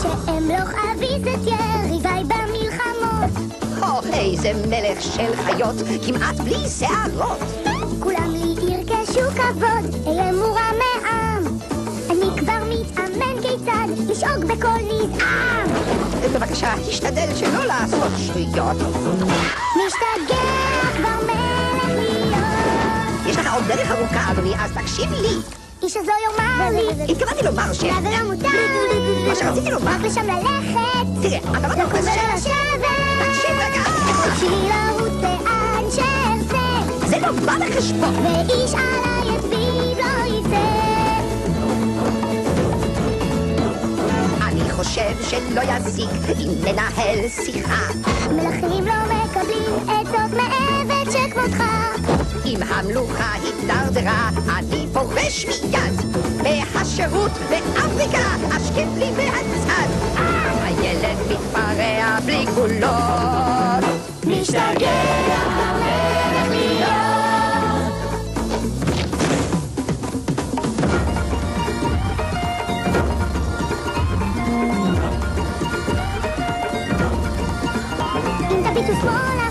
שאמלוך אביס את יריביי במלחמות. איזה מלך של חיות, כמעט בלי שערות. כולם לי ירכשו כבוד, אהיה מורם מעם. אני כבר מתאמן כיצד לשאוג בכל נזעם. בבקשה, תשתדל שלא לעשות שטויות. משתגע כבר מלך להיות. יש לך עוד דרך ארוכה, אדוני, אז תקשיב לי. איש הזו יאמר לי, התכוונתי לומר ש... זה לא מותר. מה שרציתי לומר... רק לשם ללכת. תראה, אתה לא תוכל ולא לשבת. תקשיב רגע. בשביל לרוץ לאן שארצה. זה לא בא לחשבון. ואיש עליי יצביב לא יצא. אני חושב שלא יזיק אם ננהל שיחה. מלכים לא מקבלים עצות מעבד שכמותך. אם המלוכה התדרדרה, אני פורש מיד. מהשירות באפריקה, אשכב לי מהצד. הילד מתפרע בלי גבולות. משתגע המלך להיות. אם תביטו שמאלה